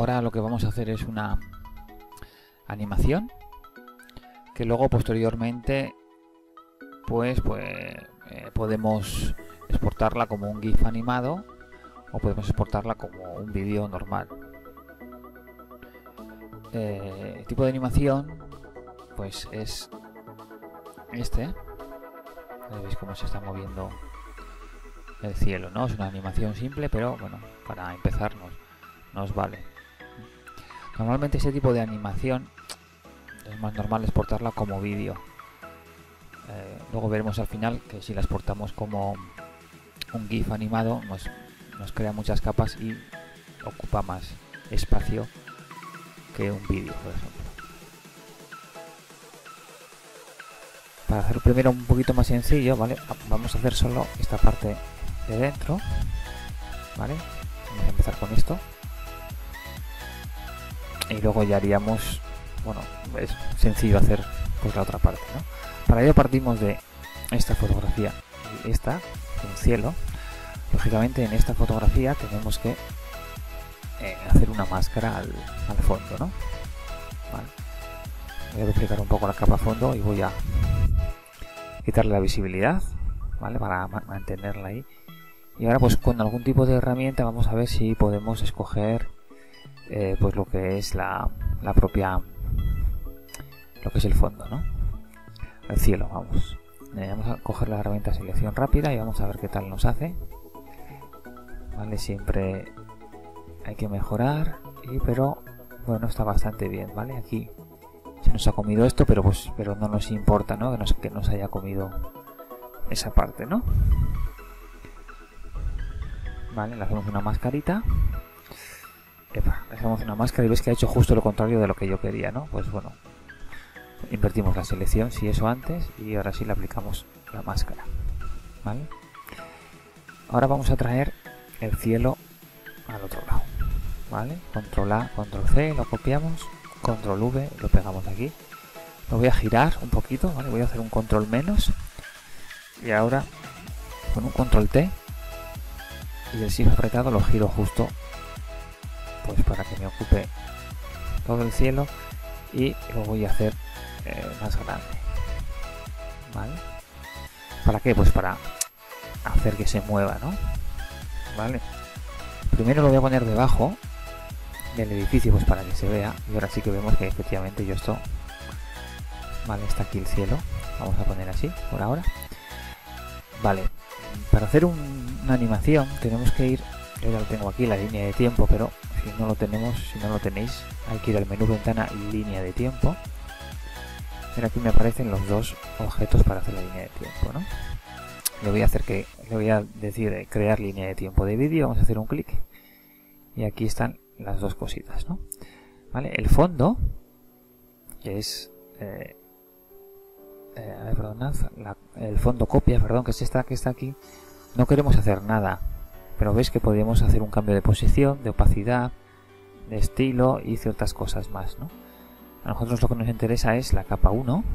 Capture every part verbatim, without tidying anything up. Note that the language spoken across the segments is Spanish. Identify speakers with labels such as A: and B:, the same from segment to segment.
A: ahora lo que vamos a hacer es una animación que luego posteriormente pues, pues eh, podemos exportarla como un GIF animado o podemos exportarla como un vídeo normal. Eh, el tipo de animación pues es este. Veis cómo se está moviendo el cielo, ¿no? Es una animación simple, pero bueno, para empezar nos, nos vale. Normalmente ese tipo de animación es más normal exportarla como vídeo. Eh, luego veremos al final que si la exportamos como un GIF animado nos, nos crea muchas capas y ocupa más espacio que un vídeo, por ejemplo. Para hacerlo primero un poquito más sencillo, ¿vale? Vamos a hacer solo esta parte de dentro, ¿vale? Vamos a empezar con esto y luego ya haríamos, bueno, es sencillo hacer pues la otra parte, ¿no? Para ello partimos de esta fotografía y esta, un cielo. Lógicamente en esta fotografía tenemos que eh, hacer una máscara al, al fondo, ¿no? Vale. Voy a duplicar un poco la capa fondo y voy a quitarle la visibilidad, ¿vale? Para mantenerla ahí. Y ahora pues con algún tipo de herramienta vamos a ver si podemos escoger eh, pues lo que es la, la propia, lo que es el fondo, ¿no? El cielo, vamos. Eh, vamos a coger la herramienta de selección rápida y vamos a ver qué tal nos hace. Vale, siempre hay que mejorar, y, pero bueno, está bastante bien, ¿vale? Aquí se nos ha comido esto, pero pues pero no nos importa, ¿no? Que nos, que nos haya comido esa parte, ¿no? Vale, le hacemos una mascarita. Epa, le hacemos una máscara y ves que ha hecho justo lo contrario de lo que yo quería, ¿no? Pues bueno, invertimos la selección, si eso antes, y ahora sí le aplicamos la máscara, ¿vale? Ahora vamos a traer el cielo al otro lado, ¿vale? Control A, Control C, lo copiamos, Control V, lo pegamos aquí. Lo voy a girar un poquito, ¿vale? Voy a hacer un Control menos y ahora con un Control T y el Shift apretado lo giro justo pues para que me ocupe todo el cielo y lo voy a hacer eh, más grande, ¿vale? ¿Para qué? Pues para hacer que se mueva, ¿no? ¿Vale? Primero lo voy a poner debajo del edificio pues para que se vea, y ahora sí que vemos que efectivamente yo esto, vale, está aquí el cielo, vamos a poner así por ahora. Vale, para hacer un, una animación tenemos que ir, yo ya lo tengo aquí, la línea de tiempo, pero si no lo tenemos, si no lo tenéis, hay que ir al menú ventana y línea de tiempo. Pero aquí me aparecen los dos objetos para hacer la línea de tiempo, ¿no? Le voy a hacer que, le voy a decir eh, crear línea de tiempo de vídeo, vamos a hacer un clic y aquí están las dos cositas, ¿no? Vale, el fondo, que es eh, eh, a ver, perdonad, la, el fondo copia, perdón, que es esta que está aquí, no queremos hacer nada, pero veis que podemos hacer un cambio de posición, de opacidad, de estilo y ciertas cosas más, ¿no? A nosotros lo que nos interesa es la capa uno,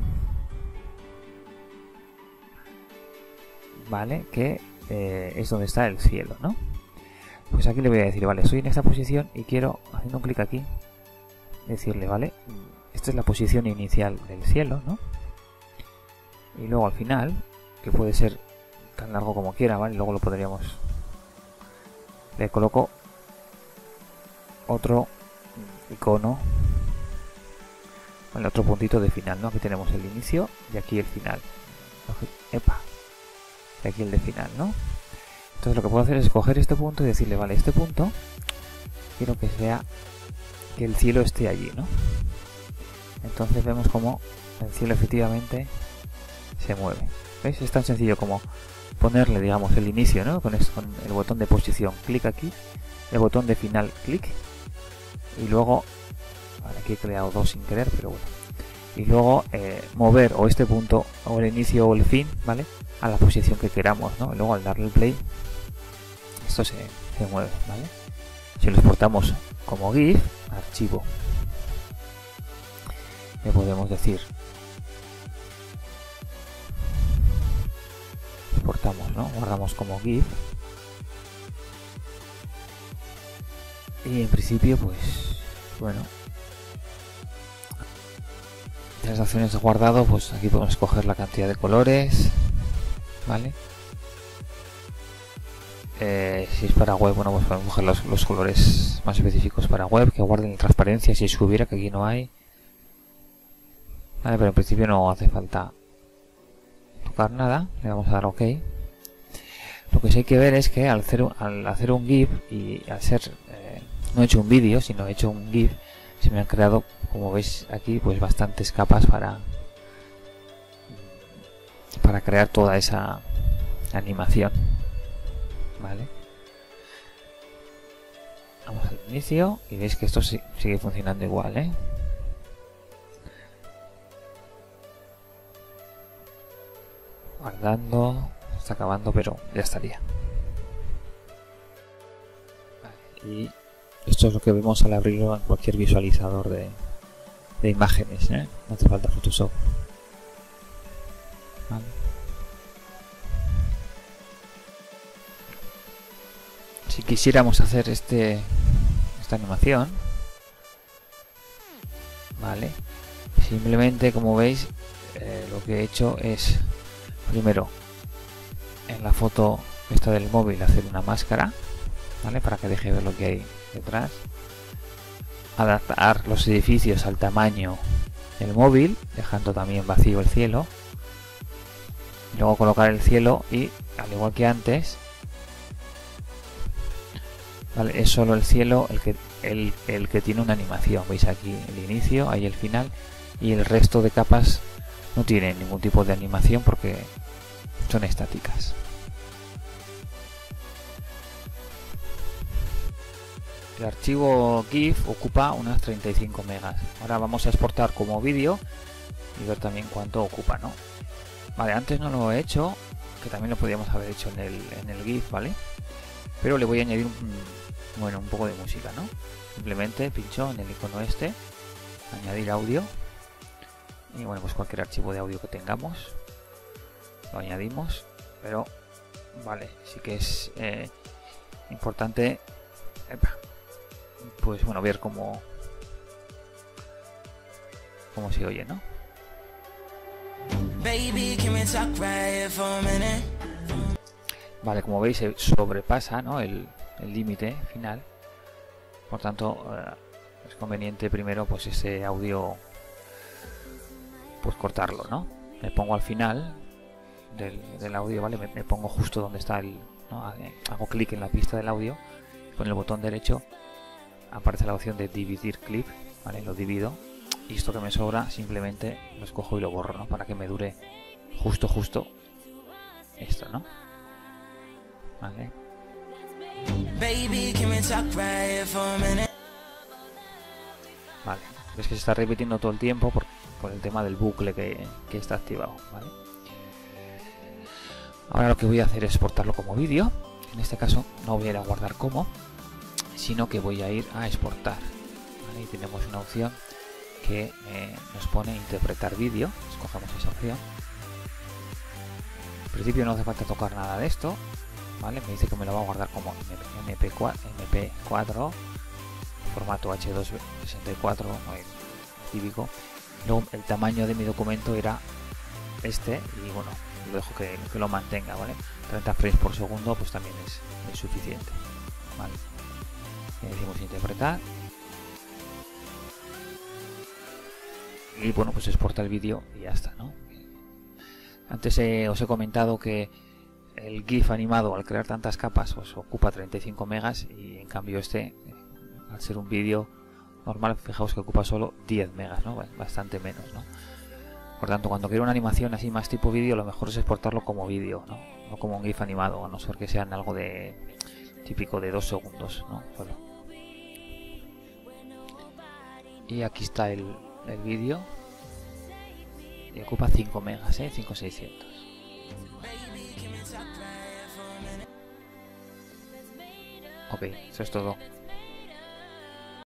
A: ¿vale? Que eh, es donde está el cielo, ¿no? Pues aquí le voy a decir, vale, estoy en esta posición y quiero, haciendo un clic aquí, decirle, vale, esta es la posición inicial del cielo, ¿no? Y luego al final, que puede ser tan largo como quiera, ¿vale? Luego lo podríamos, le coloco otro icono, ¿vale? Otro puntito de final, ¿no? Aquí tenemos el inicio y aquí el final. Epa, y aquí el de final, ¿no? Entonces lo que puedo hacer es coger este punto y decirle, vale, este punto quiero que sea, que el cielo esté allí, ¿no? Entonces vemos como el cielo efectivamente se mueve. ¿Veis? Es tan sencillo como ponerle, digamos, el inicio, ¿no? Con, esto, con el botón de posición, clic aquí, el botón de final, clic, y luego, vale, aquí he creado dos sin querer, pero bueno, y luego eh, mover o este punto, o el inicio o el fin, ¿vale? A la posición que queramos, ¿no? Y luego al darle el play, esto se, se mueve, ¿vale? Si lo exportamos como GIF, archivo, le podemos decir, exportamos, ¿no? Guardamos como GIF y en principio pues bueno, en las opciones de guardado, pues aquí podemos escoger la cantidad de colores, ¿vale? Eh, si es para web, bueno, pues podemos coger los, los colores más específicos para web, que guarden transparencia si es que hubiera, que aquí no hay. Vale, pero en principio no hace falta tocar nada, le vamos a dar OK. Lo que sí hay que ver es que al hacer un, al hacer un GIF y al ser, eh, no he hecho un vídeo, sino he hecho un GIF, se me han creado, como veis aquí, pues bastantes capas para, para crear toda esa animación. Vale. Vamos al inicio y veis que esto sigue funcionando igual, ¿eh? Guardando, está acabando, pero ya estaría. Vale. Y esto es lo que vemos al abrirlo en cualquier visualizador de, de imágenes, ¿eh? No hace falta Photoshop. Vale. Si quisiéramos hacer este esta animación, vale, simplemente, como veis, eh, lo que he hecho es primero en la foto esta del móvil hacer una máscara, vale, para que deje ver lo que hay detrás, adaptar los edificios al tamaño del móvil, dejando también vacío el cielo, luego colocar el cielo y, al igual que antes, vale, es solo el cielo el que, el, el que tiene una animación. Veis aquí el inicio, ahí el final, y el resto de capas no tienen ningún tipo de animación porque son estáticas. El archivo GIF ocupa unas treinta y cinco megas. Ahora vamos a exportar como vídeo y ver también cuánto ocupa, ¿no? Vale, antes no lo he hecho, que también lo podríamos haber hecho en el, en el GIF, ¿vale? Pero le voy a añadir un, bueno, un poco de música, ¿no? Simplemente pincho en el icono este, añadir audio, y bueno, pues cualquier archivo de audio que tengamos lo añadimos, pero vale, sí que es eh, importante, epa, pues bueno, ver cómo cómo se oye, ¿no? Baby, can we talk right for a minute? Vale, como veis se sobrepasa, ¿no?, el límite final, por tanto eh, es conveniente primero pues ese audio pues cortarlo, ¿no? Me pongo al final del, del audio, ¿vale? Me, me pongo justo donde está el, ¿no? Hago clic en la pista del audio, con el botón derecho aparece la opción de dividir clip, ¿vale? Lo divido y esto que me sobra simplemente lo escojo y lo borro, ¿no? Para que me dure justo justo esto, ¿no? Vale. Vale, ves que se está repitiendo todo el tiempo por, por el tema del bucle que, que está activado, ¿vale? Ahora lo que voy a hacer es exportarlo como vídeo. En este caso no voy a ir a guardar como, sino que voy a ir a exportar, ¿vale? Y tenemos una opción que eh, nos pone interpretar vídeo. Escogemos esa opción. En principio no hace falta tocar nada de esto, ¿vale? Me dice que me lo va a guardar como M P cuatro, formato H doscientos sesenta y cuatro, el típico. Luego el tamaño de mi documento era este y bueno, lo dejo que, que lo mantenga, ¿vale? treinta frames por segundo pues también es, es suficiente, ¿vale? Y decimos interpretar y bueno, pues exporta el vídeo y ya está, ¿no? Antes eh, os he comentado que el GIF animado, al crear tantas capas, pues ocupa treinta y cinco megas y en cambio este, al ser un vídeo normal, fijaos que ocupa solo diez megas, ¿no? Bastante menos, ¿no? Por tanto, cuando quiero una animación así más tipo vídeo, lo mejor es exportarlo como vídeo, ¿no? No como un GIF animado, a no ser que sean algo de típico de dos segundos, ¿no? Solo. Y aquí está el, el vídeo y ocupa cinco megas, ¿eh? cinco mil seiscientos. Ok, eso es todo.